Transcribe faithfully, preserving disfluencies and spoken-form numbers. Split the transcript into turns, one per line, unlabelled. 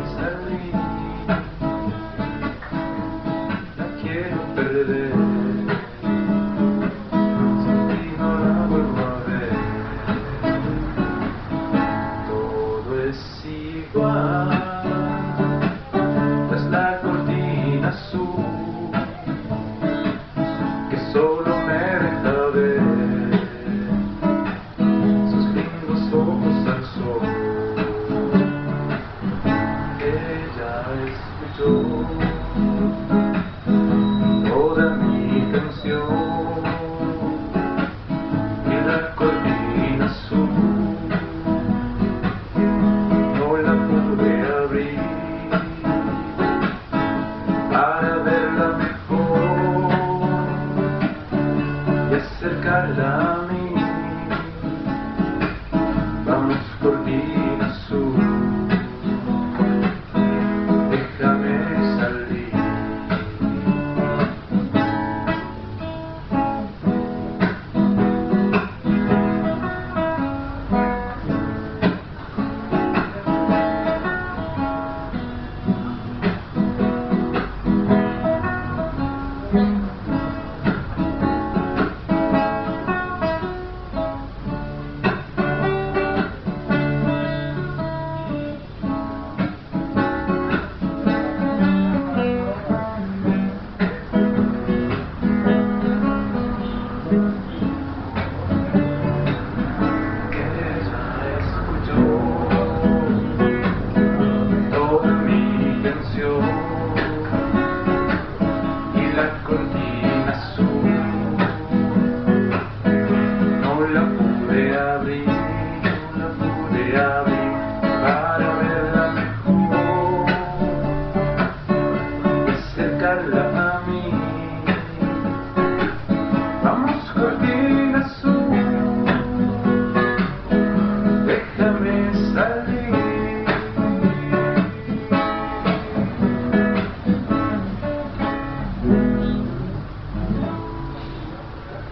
salir, la quiero perder, sin ti no la vuelvo a ver. Todo es igual tras la cortina azul que solo me deja ver sus lindos ojos al sol. Ella escuchó toda mi canción y la cortina azul no la pude abrir para verla mejor y acercarla a mí. Vamos, cortina azul, déjame salir. Y la cortina azul no la pude abrir, no la pude abrir para verla mejor y acercarla a mí. Vamos, cortina azul, déjame salir.